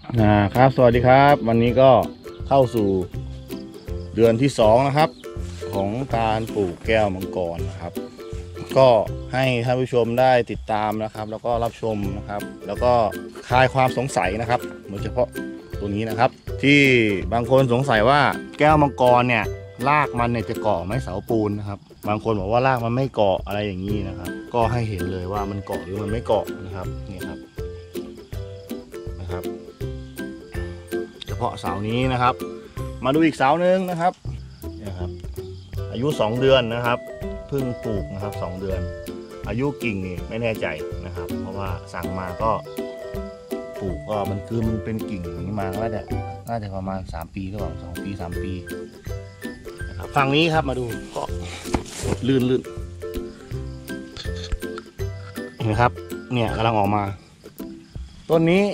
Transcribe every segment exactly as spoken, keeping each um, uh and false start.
นะครับสวัสดีครับวันนี้ก็เข้าสู่เดือนที่สองนะครับของการปลูกแก้วมังกรนะครับก็ให้ท่านผู้ชมได้ติดตามนะครับแล้วก็รับชมนะครับแล้วก็คลายความสงสัยนะครับโดยเฉพาะตัวนี้นะครับที่บางคนสงสัยว่าแก้วมังกรเนี่ยรากมันเนี่ยจะเกาะไหมเสาปูนนะครับบางคนบอกว่ารากมันไม่เกาะอะไรอย่างนี้นะครับก็ให้เห็นเลยว่ามันเกาะหรือมันไม่เกาะนะครับนี่ครับนะครับเฉพาะเสานี้นะครับมาดูอีกเสาหนึ่งนะครับนี่ครับอายุสองเดือนนะครับเพิ่งปลูกนะครับสองเดือนอายุกิ่งนี่ไม่แน่ใจนะครับเพราะว่าสั่งมาก็ปลูกก็มันคือมันเป็นกิ่งอย่างนี้มาน่าจะน่าจะประมาณสามปีหรือเปล่าสองปีสามปีนะครับฝั่งนี้ครับมาดูก็ลื่นลื่นเห็นครับเนี่ยกำลังออกมาต้นนี้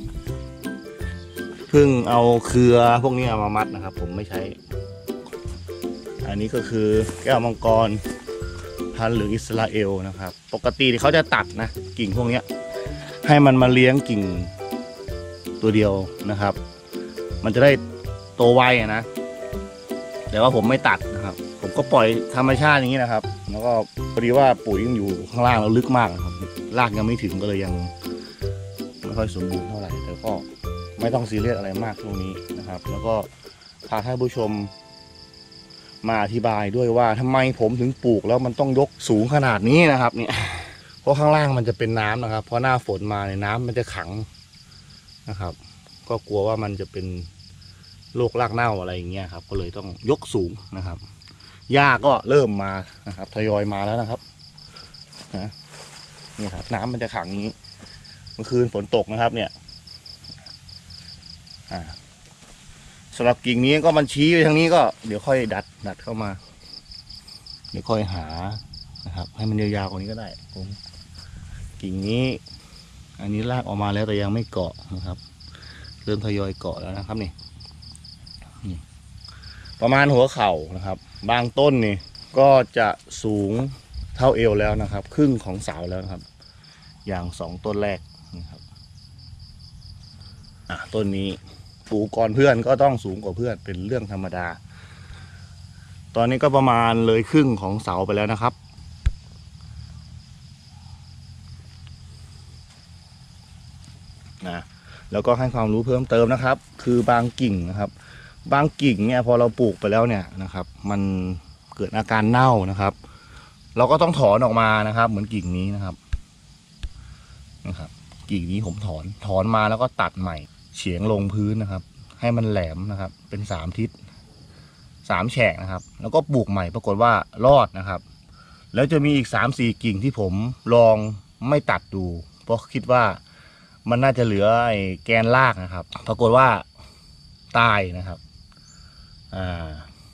เพิ่งเอาเครือพวกนี้เอามามัดนะครับผมไม่ใช้อันนี้ก็คือแก้วมังกรพันธุ์เหลืองอิสราเอลนะครับปกติเขาจะตัดนะกิ่งพวกนี้ให้มันมาเลี้ยงกิ่งตัวเดียวนะครับมันจะได้โตไวนะแต่ว่าผมไม่ตัดนะครับผมก็ปล่อยธรรมชาติอย่างนี้นะครับแล้วก็พอดีว่าปุ๋ยยังอยู่ข้างล่างแล้วลึกมากนะครับรากยังไม่ถึงก็เลยยังไม่ค่อยสมบูรณ์เท่าไหร่แต่ก็ไม่ต้องซีเรียสอะไรมากตรงนี้นะครับแล้วก็พาท่านผู้ชมมาอธิบายด้วยว่าทำไมผมถึงปลูกแล้วมันต้องยกสูงขนาดนี้นะครับเนี่ยเพราะข้างล่างมันจะเป็นน้ำนะครับเพราะหน้าฝนมาในน้ำมันจะขังนะครับก็กลัวว่ามันจะเป็นโรครากเน่าอะไรอย่างเงี้ยครับก็เลยต้องยกสูงนะครับหญ้าก็เริ่มมานะครับทยอยมาแล้วนะครับนะนี่ครับน้ำมันจะขังนี้เมื่อคืนฝนตกนะครับเนี่ยอ่าสำหรับกิ่งนี้ก็มันชี้ไปทางนี้ก็เดี๋ยวค่อยดัดดัดเข้ามาเดี๋ยวค่อยหานะครับให้มันยาวๆกว่านี้ก็ได้ผมกิ่งนี้อันนี้รากออกมาแล้วแต่ยังไม่เกาะนะครับเริ่มทยอยเกาะแล้วนะครับนี่นี่ประมาณหัวเข่านะครับบางต้นนี่ก็จะสูงเท่าเอวแล้วนะครับครึ่งของเสาแล้วนะครับอย่างสองต้นแรกนะครับอ่ะต้นนี้ปลูกก่อนเพื่อนก็ต้องสูงกว่าเพื่อนเป็นเรื่องธรรมดาตอนนี้ก็ประมาณเลยครึ่งของเสาไปแล้วนะครับนะแล้วก็ให้ความรู้เพิ่มเติมนะครับคือบางกิ่งนะครับบางกิ่งเนี่ยพอเราปลูกไปแล้วเนี่ยนะครับมันเกิดอาการเน่านะครับเราก็ต้องถอนออกมานะครับเหมือนกิ่งนี้นะครับนะครับกิ่งนี้ผมถอนถอนมาแล้วก็ตัดใหม่เฉียงลงพื้นนะครับให้มันแหลมนะครับเป็นสามทิศสามแฉกนะครับแล้วก็ปลูกใหม่ปรากฏว่ารอดนะครับแล้วจะมีอีกสามสี่กิ่งที่ผมลองไม่ตัดดูเพราะคิดว่ามันน่าจะเหลือไอ้แกนรากนะครับปรากฏว่าตายนะครับอ่า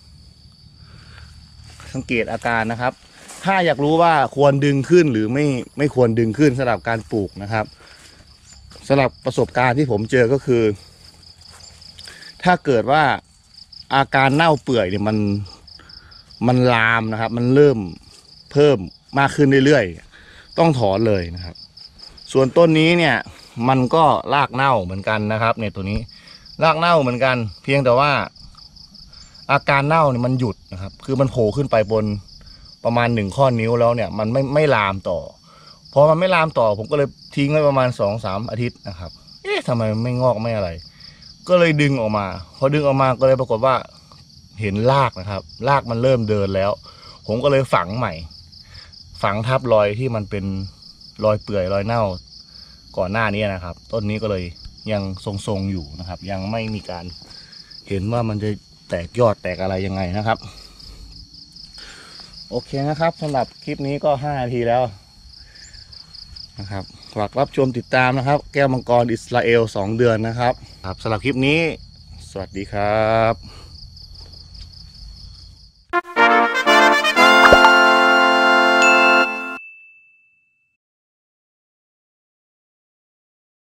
สังเกตอาการนะครับถ้าอยากรู้ว่าควรดึงขึ้นหรือไม่ไม่ควรดึงขึ้นสำหรับการปลูกนะครับสำหรับประสบการณ์ที่ผมเจอก็คือถ้าเกิดว่าอาการเน่าเปื่อยเนี่ยมันมันลามนะครับมันเริ่มเพิ่มมากขึ้นเรื่อยๆต้องถอนเลยนะครับส่วนต้นนี้เนี่ยมันก็รากเน่าเหมือนกันนะครับเนี่ยตัวนี้รากเน่าเหมือนกันเพียงแต่ว่าอาการเน่าเนี่ยมันหยุดนะครับคือมันโผล่ขึ้นไปบนประมาณหนึ่งข้อนิ้วแล้วเนี่ยมันไม่ไม่ลามต่อพอมันไม่ลามต่อผมก็เลยทิ้งไว้ประมาณสองสามอาทิตย์นะครับเอ๊ะทำไมไม่งอกไม่อะไรก็เลยดึงออกมาพอดึงออกมาก็เลยปรากฏว่าเห็นรากนะครับรากมันเริ่มเดินแล้วผมก็เลยฝังใหม่ฝังทับรอยที่มันเป็นรอยเปื่อยรอยเน่าก่อนหน้านี้นะครับต้นนี้ก็เลยยังทรงๆอยู่นะครับยังไม่มีการเห็นว่ามันจะแตกยอดแตกอะไรยังไงนะครับโอเคนะครับสำหรับคลิปนี้ก็ห้านาทีแล้วนะครับฝากรับชมติดตามนะครับแก้วมังกรอิสราเอลสองเดือนนะครับครับสำหรับคลิปนี้สวัสดีครับ